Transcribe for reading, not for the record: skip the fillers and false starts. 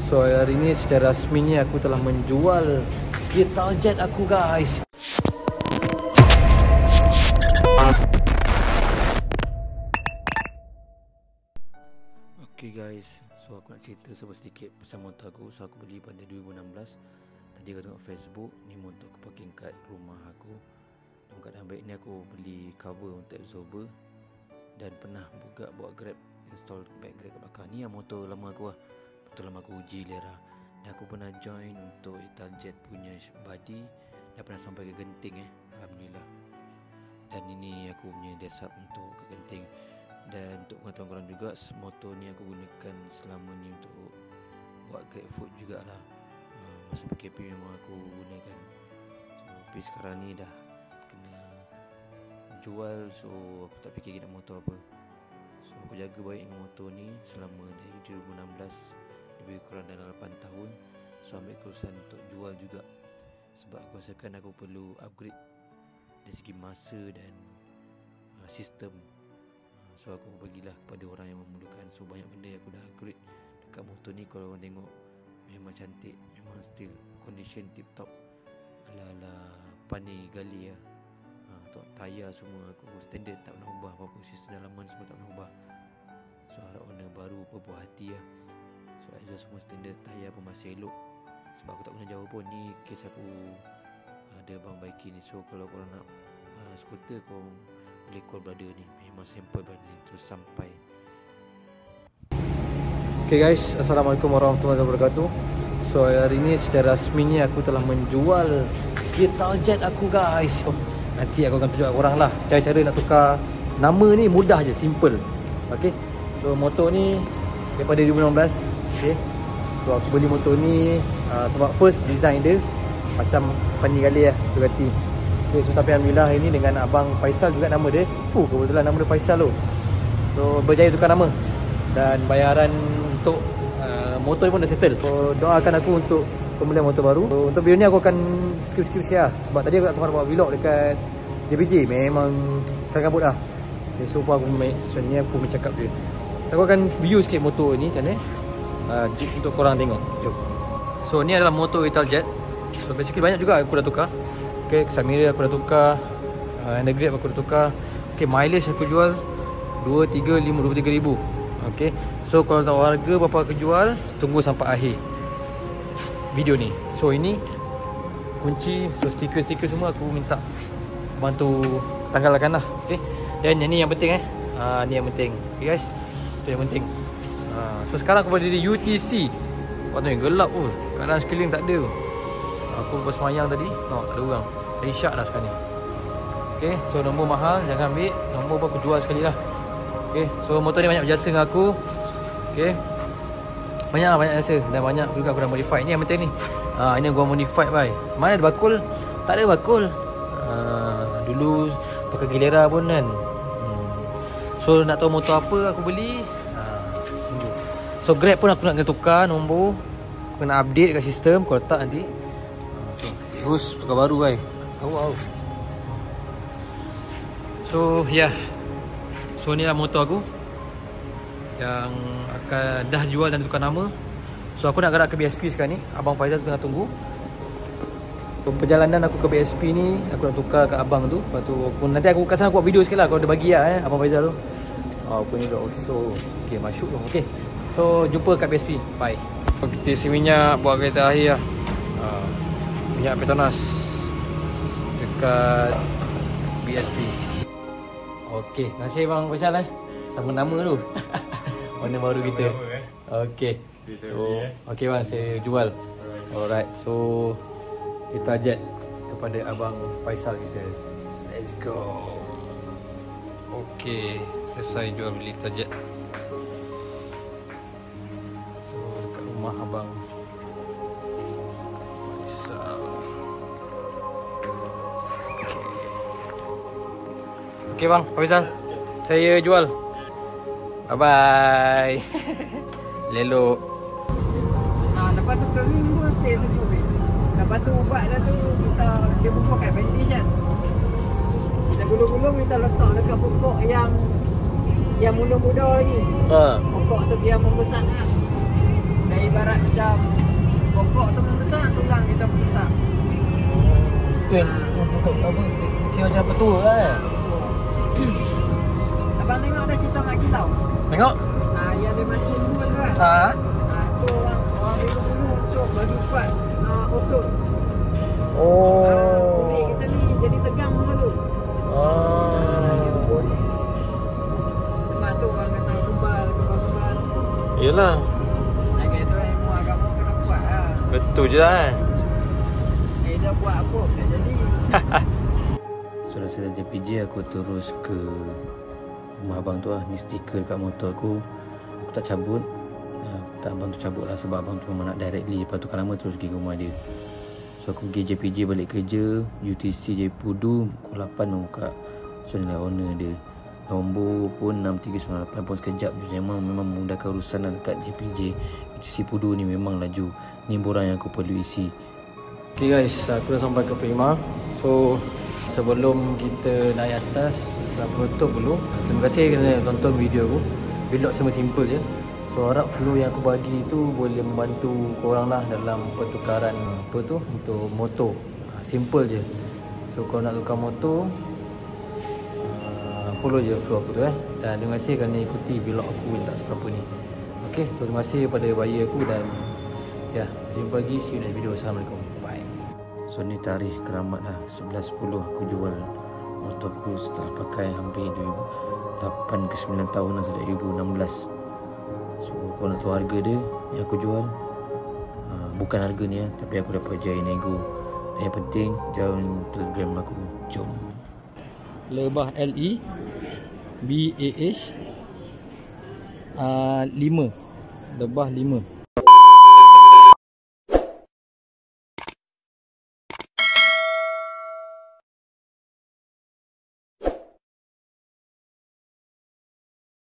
So hari ini secara rasminya aku telah menjual Italjet aku guys. Okay guys, so aku nak cerita sedikit pasal motor aku. So aku beli pada 2016. Tadi aku tengok Facebook, ni motor aku parking kat rumah aku. Dalam keadaan baik ni aku beli cover untuk absorber. Dan pernah juga buat grab, install back grab kat belakang. Ni yang motor lama aku lah. Motor lama aku uji lera. Dan aku pernah join untuk Italjet punya body. Dah pernah sampai ke genting Alhamdulillah. Dan ini aku punya desktop untuk ke genting. Dan untuk pengetahuan korang juga, motor ni aku gunakan selama ni untuk buat grab food jugalah. Masa PKP memang aku gunakan. So tapi sekarang ni dah kena jual. So aku tak fikir nak motor apa. So aku jaga baik dengan motor ni selama dari 2016, lebih kurang dalam 8 tahun. So ambil keputusan untuk jual juga. Sebab aku rasakan aku perlu upgrade dari segi masa dan sistem. So aku bagilah kepada orang yang memerlukan. So banyak benda yang aku dah upgrade dekat motor ni. Kalau orang tengok memang cantik, memang still condition tip top, ala-ala Pani Gali lah. Tayar semua aku standard, tak pernah ubah apa-apa. Sistem dalaman semua tak pernah ubah. So harap owner baru berpuas hati lah. So exhaust semua standard, tayar pun masih elok. Sebab aku tak pernah jauh pun. Ni kes aku ada Bang Baiki ni. So kalau korang nak skuter, korang boleh call brother ni. Memang simple brother ni, terus sampai. Okay guys, Assalamualaikum warahmatullahi wabarakatuh. So hari ini secara rasminya aku telah menjual Italjet aku guys. Nanti aku akan tunjuk korang lah cara-cara nak tukar nama ni. Mudah je, simple. Okay, so motor ni daripada 2016. Okay, so aku beli motor ni sebab first design dia macam Pani Gali lah, Bugatti. Okay, so tapi Alhamdulillah ini dengan Abang Faisal juga nama dia. Kebetulan nama dia Faisal tu. So berjaya tukar nama. Dan bayaran untuk motor pun dah settle. So doakan aku untuk pembelian motor baru. So, untuk video ni aku akan skip sikit lah. Sebab tadi aku tak sempat buat vlog dekat JBJ. Memang kabut lah. Okay, so aku ni aku bercakap je. Aku akan view sikit motor ni macam ni untuk korang tengok. Jom. So ni adalah motor Italjet. So basically banyak juga aku dah tukar. Okay, side mirror aku dah tukar, under grip aku dah tukar. Okay, mileage aku jual 23,000. Okay, so kalau tahu harga berapa aku jual, tunggu sampai akhir video ni. So ini kunci, so stiker-stiker semua aku minta bantu tanggalkan lah. Okay, dan yang ni yang penting ni yang penting. Okay guys, itu yang penting. So sekarang aku berada di UTC. Waktu ni gelap pun, keadaan sekeliling tak ada. Aku lepas semayang tadi, tak ada orang. Saya isyak dah sekarang ni. Okay, so nombor mahal jangan ambil. Nombor pun aku jual sekali lah. Okay, so motor ni banyak berjasa dengan aku. Okay, banyak jasa. Dan banyak juga aku dah modify. Ni yang penting ni. Ini gua modify bhai. Mana ada bakul? Tak ada bakul. Dulu pakai Gilera pun kan. So nak tahu motor apa aku beli, so grab pun aku nak kena tukar nombor. Aku kena update dekat sistem. Kalau tak nanti terus tukar baru bhai. So yeah, so ni lah motor aku yang akan dah jual dan tukar nama. So aku nak gerak ke BSP sekarang ni. Abang Faizal tengah tunggu. So, perjalanan aku ke BSP ni, aku nak tukar ke abang tu. Lepas tu nanti aku kat sana buat video sikit lah kalau dia bagi lah Abang Faizal tu. Aku ni dah also. Okay, masuk tu. Okay, so jumpa kat BSP. Bye. Kita isi minyak buat kereta akhir lah. Minyak Petronas dekat BSP. Okay, terima kasih Bang Faisal sama nama tu. Warna baru kita. Okay, so okay bang, saya jual. Alright, so Italjet kepada Abang Faisal kita. Let's go. Okay, selesai jual beli Italjet. So dekat rumah Abang Faisal. Okay bang Faisal, saya jual. Bye bye. Lelok. Lepas tu ke minggu stay sejuk. Lepas tu ubat dah tu kita dia buka kat bandage kan. Kita gulung-gulung kita letak dekat pokok yang muda-muda lagi. Pokok tu dia membesar kan. Dari ibarat macam pokok tu membesar, tulang kita membesar. Betul, betul apa? Kira macam betul kan? Abang tengok dah cerita Mak Gilau. Tengok. Yang dia mati dulu kan. Tu orang dulu untuk bagi kuat otot. Kulit kita ni jadi tegang dulu. Sebab tu orang kata kebal. Yelah. Lagi tu ilmu agama kena buat lah. Betul je lah. Dia buat apa tak jadi. So dah selesai JPJ, aku terus ke rumah abang tu lah. Ni stiker dekat motor aku. Aku tak cabut. Aku tak abang tu cabut lah sebab abang tu memang nak directly. Lepas tu kan lama terus pergi ke rumah dia. So aku pergi JPJ balik kerja. UTC Jepudu pukul 8 nak buka. So ni lah owner dia. Nombor pun 6398 pun sekejap je. Memang memudahkan urusan lah dekat JPJ. UTC Pudu ni memang laju. Ni borang yang aku perlu isi. Okay guys, aku dah sampai ke Prima. So sebelum kita naik atas, nak penutup dulu. Terima kasih kerana tonton video aku. Vlog semua simple je. So harap flow yang aku bagi tu boleh membantu korang lah dalam pertukaran apa tu untuk motor. Simple je. So kalau nak tukar motor, follow je flow aku tu Dan terima kasih kerana ikuti vlog aku yang tak seberapa ni. Okay, so terima kasih kepada buyer aku dan ya, jumpa lagi, see you next video. Assalamualaikum. Bye. So ni tarikh keramat lah, 11.10 aku jual motor aku setelah pakai hampir 8 ke 9 tahun lah, sejak 2016. So kau nak tahu harga dia yang aku jual, bukan harga ni tapi aku dapat jaya nego. Dan yang penting join Telegram aku. Jom. Lebah LE BAH 5. Lebah 5.